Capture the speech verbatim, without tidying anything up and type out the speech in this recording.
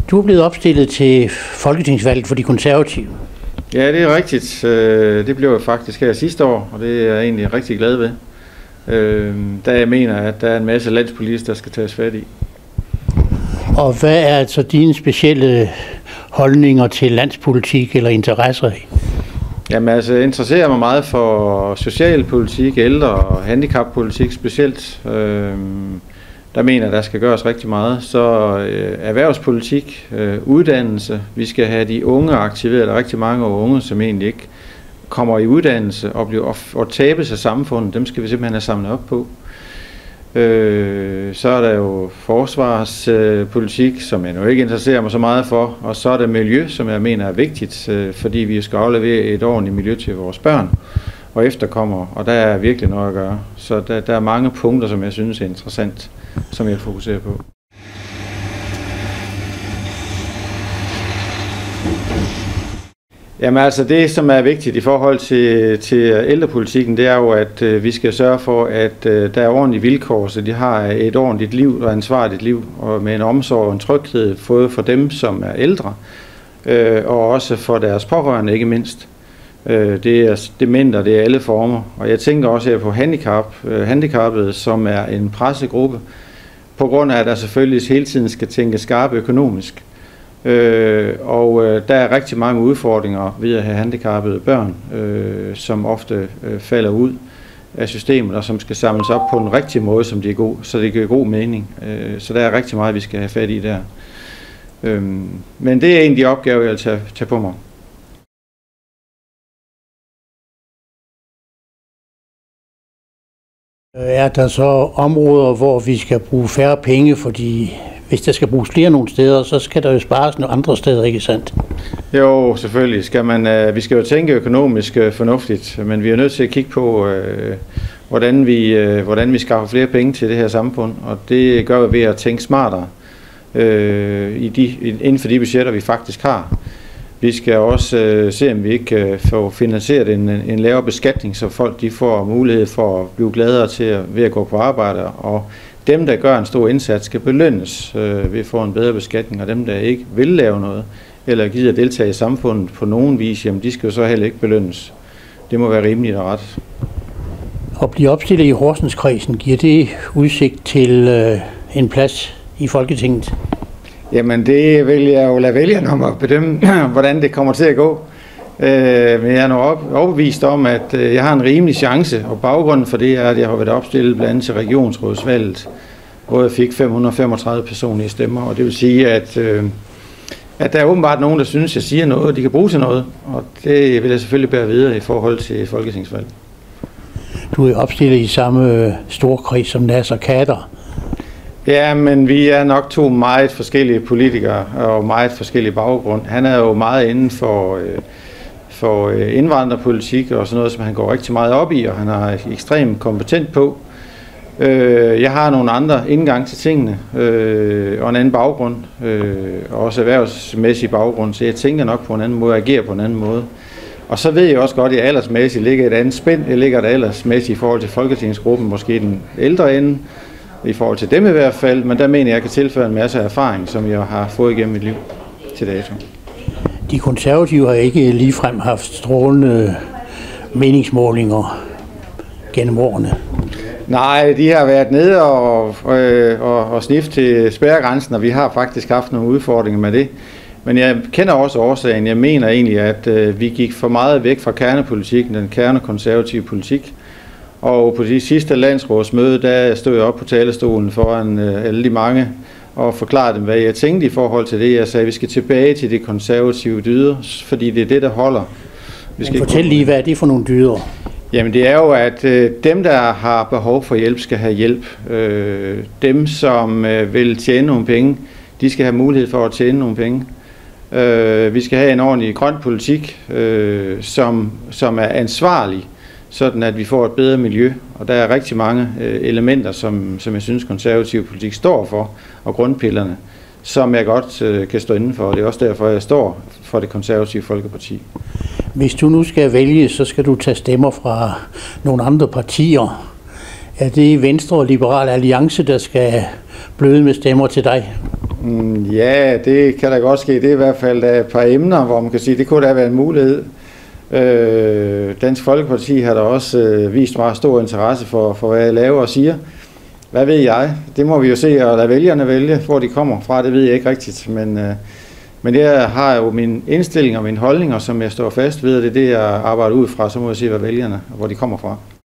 Du er blevet opstillet til folketingsvalget for de konservative. Ja, det er rigtigt. Det blev jeg faktisk her sidste år, og det er jeg egentlig rigtig glad ved. Da jeg mener, at der er en masse landspolitik, der skal tages fat i. Og hvad er altså dine specielle holdninger til landspolitik eller interesser i? Jamen altså, jeg interesserer mig meget for socialpolitik, ældre- og handicappolitik specielt. Øhm, der mener jeg, der skal gøres rigtig meget. Så øh, erhvervspolitik, øh, uddannelse. Vi skal have de unge aktiveret. Der er rigtig mange unge, som egentlig ikke kommer i uddannelse og, bliver, og, og tabes af samfundet. Dem skal vi simpelthen have samlet op på. Øh, så er der jo forsvarspolitik, øh, som jeg nu ikke interesserer mig så meget for, og så er der miljø, som jeg mener er vigtigt, øh, fordi vi skal aflevere et ordentligt miljø til vores børn og efterkommere, og der er virkelig noget at gøre. Så der, der er mange punkter, som jeg synes er interessant, som jeg fokuserer på. Jamen altså det, som er vigtigt i forhold til, til ældrepolitikken, det er jo, at øh, vi skal sørge for, at øh, der er ordentlige vilkår, så de har et ordentligt liv og ansvarligt liv, og med en omsorg og en tryghed, både for dem, som er ældre, øh, og også for deres pårørende, ikke mindst. Øh, det er dementer, det er alle former, og jeg tænker også her på handicap, øh, handicappede, som er en pressegruppe, på grund af, at der selvfølgelig hele tiden skal tænke skarpt økonomisk. Øh, og øh, der er rigtig mange udfordringer ved at have handicappede børn, øh, som ofte øh, falder ud af systemet, og som skal samles op på en rigtig måde, som de er god, så det giver god mening. Øh, så der er rigtig meget, vi skal have fat i der. Øh, men det er en af de opgaver, jeg vil tage, tage på mig. Er der så områder, hvor vi skal bruge færre penge, fordi hvis der skal bruges flere nogle steder, så skal der jo spares nogle andre steder, ikke sandt? Jo, selvfølgelig. Skal man, øh, vi skal jo tænke økonomisk øh, fornuftigt, men vi er nødt til at kigge på, øh, hvordan, vi, øh, hvordan vi skaffer flere penge til det her samfund, og det gør vi ved at tænke smartere øh, i de, inden for de budgetter, vi faktisk har. Vi skal også øh, se, om vi ikke øh, får finansieret en, en lavere beskatning, så folk de får mulighed for at blive gladere til at, ved at gå på arbejde, og dem, der gør en stor indsats, skal belønnes øh, ved at få en bedre beskatning, og dem, der ikke vil lave noget, eller gider deltage i samfundet på nogen vis, jamen de skal jo så heller ikke belønnes. Det må være rimeligt og ret. At blive opstillet i Horsenskredsen, giver det udsigt til øh, en plads i Folketinget? Jamen det vil jeg jo lade vælgerne om at bedømme, hvordan det kommer til at gå. Øh, men jeg er nu op, overbevist om, at øh, jeg har en rimelig chance, og baggrunden for det er, at jeg har været opstillet blandt andet til regionsrådsvalget, hvor jeg fik fem hundrede og femogtredive personlige stemmer, og det vil sige, at, øh, at der er åbenbart nogen, der synes, at jeg siger noget, og de kan bruge til noget, og det vil jeg selvfølgelig bære videre i forhold til folketingsvalget. Du er opstillet i samme storkreds som Naser Khader. Ja, men vi er nok to meget forskellige politikere og meget forskellige baggrund. Han er jo meget inden for, øh, for indvandrerpolitik og sådan noget, som han går rigtig meget op i, og han er ekstremt kompetent på. Øh, jeg har nogle andre indgang til tingene øh, og en anden baggrund, øh, og også erhvervsmæssig baggrund, så jeg tænker nok på en anden måde og agerer på en anden måde. Og så ved jeg også godt, at jeg aldersmæssigt ligger et andet spænd. Jeg ligger der aldersmæssigt i forhold til folketingsgruppen, måske den ældre ende, i forhold til dem i hvert fald, men der mener jeg, at jeg kan tilføre en masse erfaring, som jeg har fået igennem mit liv til dato. De konservative har ikke ligefrem haft strålende meningsmålinger gennem årene. Nej, de har været nede og, og, og, og snifte til spærregrænsen, og vi har faktisk haft nogle udfordringer med det. Men jeg kender også årsagen. Jeg mener egentlig, at øh, vi gik for meget væk fra kernepolitikken, den kernekonservative politik. Og på de sidste landsrådsmøde, der stod jeg op på talerstolen foran øh, alle de mange og forklarede dem, hvad jeg tænkte i forhold til det. Jeg sagde, at vi skal tilbage til det konservative dyder, fordi det er det, der holder. Vi skal fortæl lige, hvad er det for nogle dyder? Jamen det er jo, at øh, dem, der har behov for hjælp, skal have hjælp. Øh, dem, som øh, vil tjene nogle penge, de skal have mulighed for at tjene nogle penge. Øh, vi skal have en ordentlig grøn politik, øh, som, som er ansvarlig, sådan at vi får et bedre miljø. Og der er rigtig mange øh, elementer, som, som jeg synes, konservativ politik står for, og grundpillerne, som jeg godt øh, kan stå inden for. Og det er også derfor, jeg står for det konservative Folkeparti. Hvis du nu skal vælge, så skal du tage stemmer fra nogle andre partier. Er det Venstre og Liberal Alliance, der skal bløde med stemmer til dig? Mm, ja, det kan da godt ske. Det er i hvert fald et par emner, hvor man kan sige, det kunne da være en mulighed. Øh, Dansk Folkeparti har da også øh, vist meget stor interesse for, for, hvad jeg laver og siger. Hvad ved jeg? Det må vi jo se, og lade vælgerne vælge, hvor de kommer fra. Det ved jeg ikke rigtigt, men, øh, men jeg har jo min indstilling og mine holdninger, som jeg står fast ved, og det er det, jeg arbejder ud fra. Så må jeg se, hvad vælgerne, hvor de kommer fra.